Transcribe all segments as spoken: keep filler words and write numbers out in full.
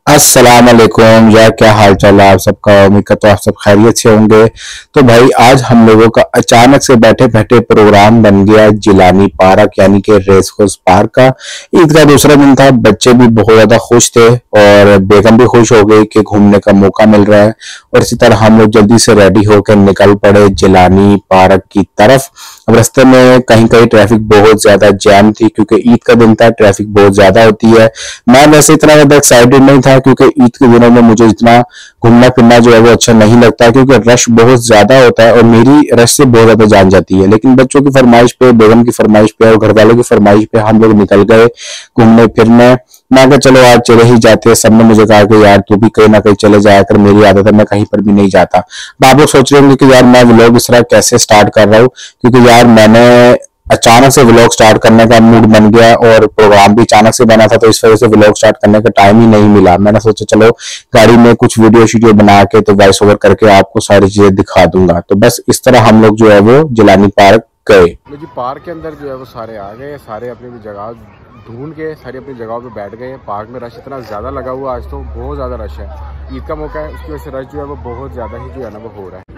अस्सलाम वालेकुम यार, क्या हाल चाल है आप सबका। उम्मीद करता हूँ आप सब खैरियत से होंगे। तो भाई आज हम लोगों का अचानक से बैठे बैठे प्रोग्राम बन गया जिलानी पार्क यानी कि रेस कोर्स पार्क का। ईद का दूसरा दिन था, बच्चे भी बहुत ज्यादा खुश थे और बेगम भी खुश हो गई कि घूमने का मौका मिल रहा है। और इसी तरह हम लोग जल्दी से रेडी होकर निकल पड़े जिलानी पार्क की तरफ। अब रास्ते में कहीं कहीं ट्रैफिक बहुत ज्यादा जैम थी क्योंकि ईद का दिन था, ट्रैफिक बहुत ज्यादा होती है। मैं वैसे इतना ज्यादा एक्साइटेड नहीं था क्योंकि ईद के दिनों में मुझे इतना घूमना फिरना जो है वो अच्छा नहीं लगता क्योंकि रश बहुत ज्यादा होता है और मेरी रश से बहुत ज्यादा जान जाती है। लेकिन बच्चों की फरमाइश पे, बेगम की फरमाइश पे और घर वालों की फरमाइश पे हम लोग निकल गए घूमने फिरने। मैं कहा चलो आज चले ही जाते हैं। सबने मुझे कहा कि यार तू भी कहीं ना कहीं चले जाया कर, मेरी आदत है मैं कहीं पर भी नहीं जाता। आप लोग सोच रहे होंगे कि यार मैं व्लॉग इस तरह कैसे स्टार्ट कर रहा हूँ, क्योंकि यार मैंने अचानक से व्लॉग स्टार्ट करने का मूड बन गया और प्रोग्राम भी अचानक से बना था, तो इस वजह से व्लॉग स्टार्ट करने का टाइम ही नहीं मिला। मैंने सोचा चलो गाड़ी में कुछ वीडियो शीडियो बना के तो वॉइस ओवर करके आपको सारी चीजें दिखा दूंगा। तो बस इस तरह हम लोग जो है वो जिलानी पार्क गए। जी पार्क के अंदर जो है वो सारे आ गए, सारे अपनी अपनी जगह ढूंढ के सारी अपनी जगहों पे बैठ गए। पार्क में रश इतना ज़्यादा लगा हुआ, आज तो बहुत ज़्यादा रश है। ईद का मौका है, उसकी वजह से रश जो है वो बहुत ज़्यादा ही जो है ना वो हो रहा है।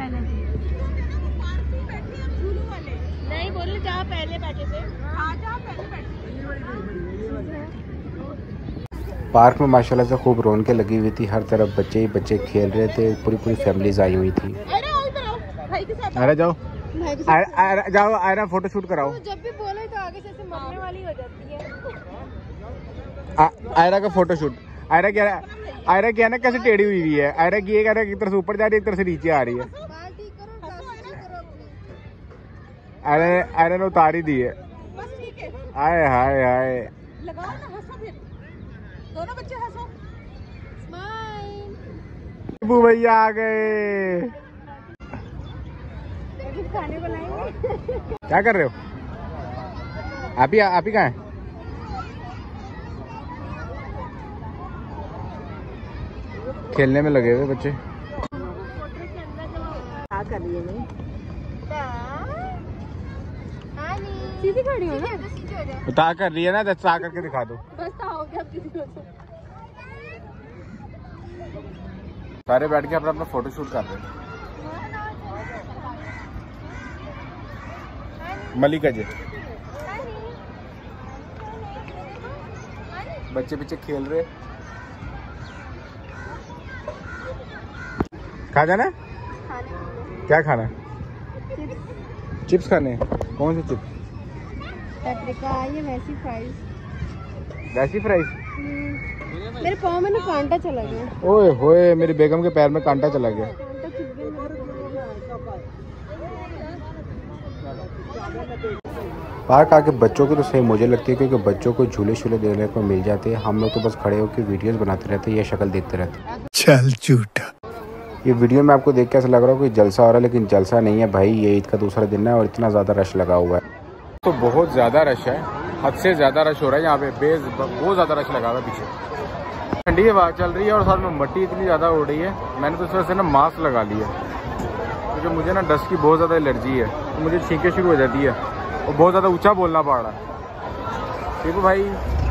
नहीं बोले जहाँ पहले बैठे थे, जहाँ पहले बैठे। पार्क में माशाल्लाह से खूब रौनकें लगी हुई थी, हर तरफ बच्चे ही बच्चे खेल रहे थे, पूरी पूरी फैमिलीज आई हुई थी। अरे जाओ अरे जाओ आयरा फोटो शूट कराओ। तो जब भी बोले तो आगे से मरने वाली हो जाती है। आयरा का फोटो शूट। आयरा क्या आयरा क्या ना कैसे टेढ़ी हुई है। आयरा की एक एक तरफ से ऊपर जा रही है, एक तरफ से नीचे आ रही है। आयरा आयरा ने उतार ही दी है। हाय हाय हाय, लगाओ ना, हंसो फिर दोनों बच्चे हंसो। स्माइल। टिप्पू भैया आ गए। खाने को लाएंगे। क्या कर रहे हो आप ही आप ही कहाँ हैं? खेलने में लगे हुए बच्चे। क्या कर रही है? सीधी खड़ी हो ना, उतार कर रही है ना, दस्ता करके दिखा दो। बस हो गया किसी को। सारे बैठ के अपना अपना फोटो शूट कर रहे हैं। मलिका जी बच्चे बच्चे खेल रहे। खा जाना, क्या खाना है? चिप्स खाने हैं। कौन से चिप्स? पेपरिका, ये वैसी फ्राइज। वैसी फ्राइज? मेरे पाँव में ना कांटा चला गया। ओए होए, मेरी बेगम के पैर में कांटा चला गया। पार्क आके बच्चों की तो सही मुझे लगती है, क्योंकि बच्चों को झूले शूले देने को मिल जाते हैं। हम लोग तो बस खड़े होकर वीडियोस बनाते रहते हैं, ये शक्ल देखते रहते हैं। चल झूठा। ये वीडियो में आपको देख के ऐसा लग रहा है कोई जलसा हो रहा है, लेकिन जलसा नहीं है भाई। ये ईद का दूसरा दिन है और इतना ज़्यादा रश लगा हुआ है। तो बहुत ज़्यादा रश है, हद से ज़्यादा रश हो रहा है यहाँ पे। बेस बहुत ज़्यादा रश लगा हुआ है पीछे। ठंडी हवा चल रही है और साथ में मट्टी इतनी ज़्यादा उड़ रही है। मैंने तो इस वजह से ना मास्क लगा लिया क्योंकि मुझे ना डस्ट की बहुत ज़्यादा एलर्जी है, तो मुझे छींकें शुरू हो जाती है और बहुत ज़्यादा ऊंचा बोलना पड़ रहा है। टीपू भाई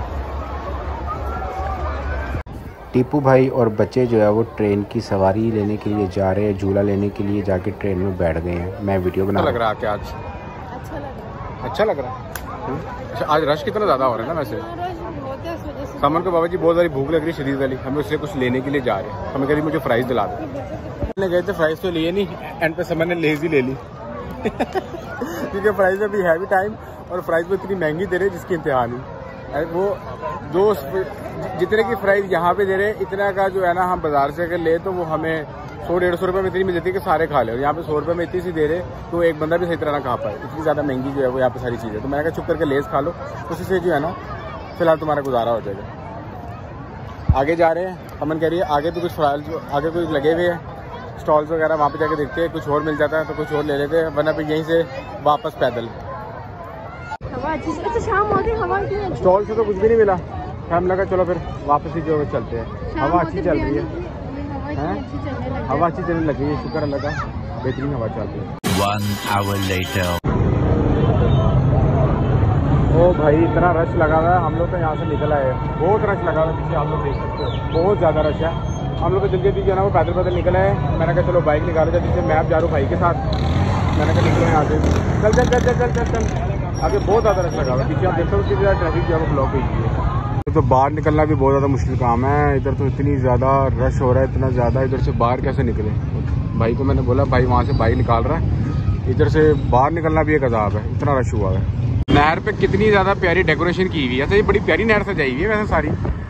टीपू भाई और बच्चे जो है वो ट्रेन की सवारी लेने के लिए जा रहे हैं, झूला लेने के लिए जाके ट्रेन में बैठ गए हैं। मैं वीडियो बना लग रहा है। क्या आज अच्छा लग रहा है? अच्छा लग रहा है। अच्छा आज रश कितना ज़्यादा हो रहा है ना। वैसे सामान को बाबा जी बहुत सारी भूख लग रही है शरीर वाली, हमें उससे कुछ लेने के लिए जा रहे हैं। हमें कह रही मुझे फ्राइज दिला दो। मैंने गए थे फ्राइज तो लिए नहीं, एंड पे सामान ने लेज ही ले ली क्योंकि प्राइस में भी है भी टाइम और प्राइस में इतनी महंगी दे रहे जिसकी इंतहा नहीं। वो जो जितने की प्राइस यहाँ पे दे रहे इतना का जो है ना, हम बाजार से अगर ले तो वो हमें सौ डेढ़ सौ रुपये में इतनी मिल जाती है कि सारे खा ले। और यहाँ पे सौ रुपये में इतनी सी दे रहे तो एक बंदा भी सही तरह ना खा पाए, इतनी ज़्यादा महंगी जो है वो यहाँ पे सारी चीज़ें। तो मैंने कहा चुप करके लेस खा लो, उसी से जो है ना फिलहाल तुम्हारा गुजारा हो जाएगा। आगे जा रहे हैं, अमन कह रही है आगे भी कुछ आगे कुछ लगे हुए हैं स्टॉल्स वगैरह, वहाँ पे जाके देखते हैं कुछ और मिल जाता है तो कुछ और ले लेते हैं, वरना फिर यहीं से वापस पैदल। हवा अच्छी, अच्छा शाम हो गई, हवा इतनी अच्छी। स्टॉल से तो कुछ भी नहीं मिला, हम लगा चलो फिर वापस ही जो चलते हैं। हवा अच्छी चल रही है, हवा अच्छी चलने लगी है, शुक्र अल्लाह का, बेहतरीन हवा चल रही है। One hour later. ओ भाई इतना रश लगा हुआ है, हम लोग तो यहाँ से निकल आए, बहुत रश लगा हुआ है पीछे, आप लोग देख सकते हो बहुत ज़्यादा रश है। हम लोग तो जल्दी जल्दी जो है ना वो पैदल पैदल निकल आए। मैंने कहा चलो बाइक निकालो जल्दी से, मैं अब जा रहा हूँ भाई के साथ। मैंने कहा निकलो यहाँ से, चल चल चल चल चल चल चल आगे बहुत ज़्यादा रश लगा हुआ है पीछे, आप देख सकते हो ट्रैफिक जो है वो ब्लॉक हुई है। तो बाहर निकलना भी बहुत ज़्यादा मुश्किल काम है, इधर तो इतनी ज़्यादा रश हो रहा है, इतना ज़्यादा, इधर से बाहर कैसे निकले। भाई को मैंने बोला भाई वहाँ से बाइक निकाल रहा है, इधर से बाहर निकलना भी एक अजाब है, इतना रश हुआ है। नहर पे कितनी ज़्यादा प्यारी डेकोरेशन की हुई है, अच्छा ये बड़ी प्यारी नहर सजाई हुई है वैसे सारी,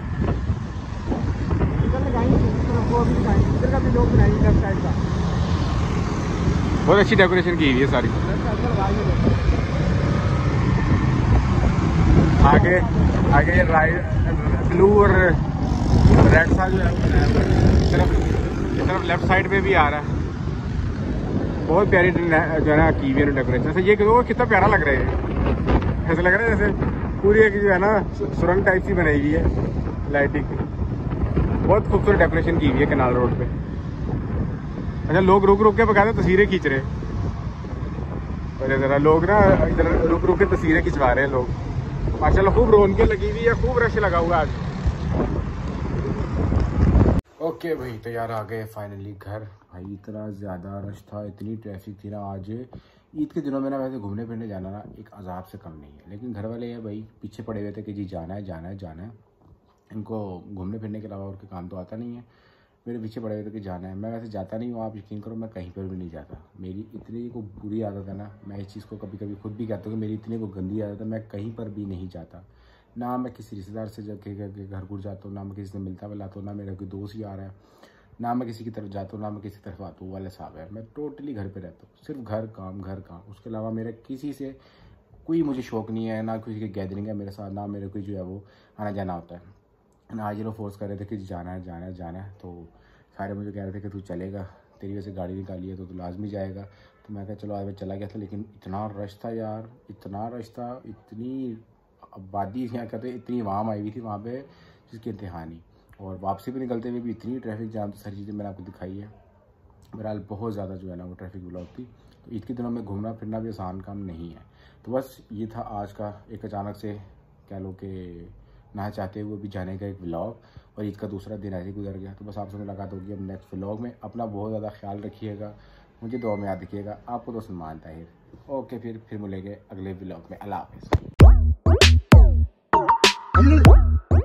बहुत अच्छी डेकोरेशन की हुई है सारी। आगे आगे राइट ब्लू और रेड सा जो है तरफ तरफ लेफ्ट साइड पे भी आ रहा है, बहुत प्यारी जो है ना की हुई है डेकोरेशन। ऐसे ये वो कितना प्यारा लग रहा है, ऐसा लग रहा है जैसे पूरी एक जो है ना सुरंग टाइप सी बनाई हुई है लाइटिंग, बहुत खूबसूरत डेकोरेशन की हुई है कनाल रोड पे। अच्छा लोग रुक रुक के बकायदा तस्वीरें खींच रहे हैं, और जरा लोग ना इधर रुक रुक के तस्वीरें खिंचवा रहे हैं लोग, माशाल्लाह खूब रौनकें लगी हुई है, खूब रश लगा हुआ आज। ओके भाई तो यार आ गए फाइनली घर। भाई इतना ज़्यादा रश था, इतनी ट्रैफिक थी ना, आज ईद के दिनों में ना वैसे घूमने फिरने जाना ना एक अजाब से कम नहीं है, लेकिन घर वाले ये भाई पीछे पड़े हुए थे कि जी जाना है जाना है जाना है, इनको घूमने फिरने के अलावा और कोई काम तो आता नहीं है, मेरे पीछे पड़े हुए थे कि जाना है। मैं वैसे जाता नहीं हूँ, आप यकीन करो मैं कहीं पर भी नहीं जाता, मेरी इतनी को बुरी आदत है ना, मैं इस चीज़ को कभी कभी खुद भी कहता हूँ कि मेरी इतनी को गंदी आदत है, मैं कहीं पर भी नहीं जाता, ना मैं किसी रिश्तेदार से जाके घर घुर जाता हूँ, ना मैं किसी से मिलता मिलाता हूँ, ना मेरा कोई दोस्त यार है, ना मैं किसी की तरफ जाता हूँ, ना मैं किसी तरफ आता हूँ, वाले साहब है, मैं टोटली घर पे रहता हूँ, सिर्फ घर काम घर काम, उसके अलावा मेरा किसी से कोई मुझे शौक नहीं है, ना किसी की गैदरिंग है मेरे साथ, ना मेरे कोई जो है वो आना जाना होता है। ना आज ये लोग फोर्स कर रहे थे कि जाना है जाना है जाना है, तो सारे मुझे कह रहे थे कि तू चलेगा, तेरी वजह से गाड़ी निकाली है तो तू लाजमी जाएगा, तो मैं कहा चलो आज मैं चला गया था, लेकिन इतना रश था यार, इतना रश था, इतनी आबादी यहाँ कहते इतनी वाम आई हुई थी वहाँ पे जिसकी इंतहा नहीं, और वापसी पे निकलते हुए भी इतनी ट्रैफिक जाम, तो सारी चीज़ें मैंने आपको दिखाई है। बहरहाल बहुत ज़्यादा जो है ना वो ट्रैफिक ब्लॉक थी, तो ईद के दिनों में घूमना फिरना भी आसान काम नहीं है। तो बस ये था आज का एक अचानक से कह लो कि ना चाहते हुए भी जाने का एक व्लॉग, और ईद का दूसरा दिन ऐसे ही गुजर गया। तो बस आपसे मुलाकात होगी अब नेक्स्ट व्लॉग में, अपना बहुत ज़्यादा ख्याल रखिएगा, मुझे दुआ में याद रखिएगा, आपको तो सलमान ताहिर। ओके फिर फिर मिलेंगे अगले व्लॉग में, अल्लाह हाफ़िज़।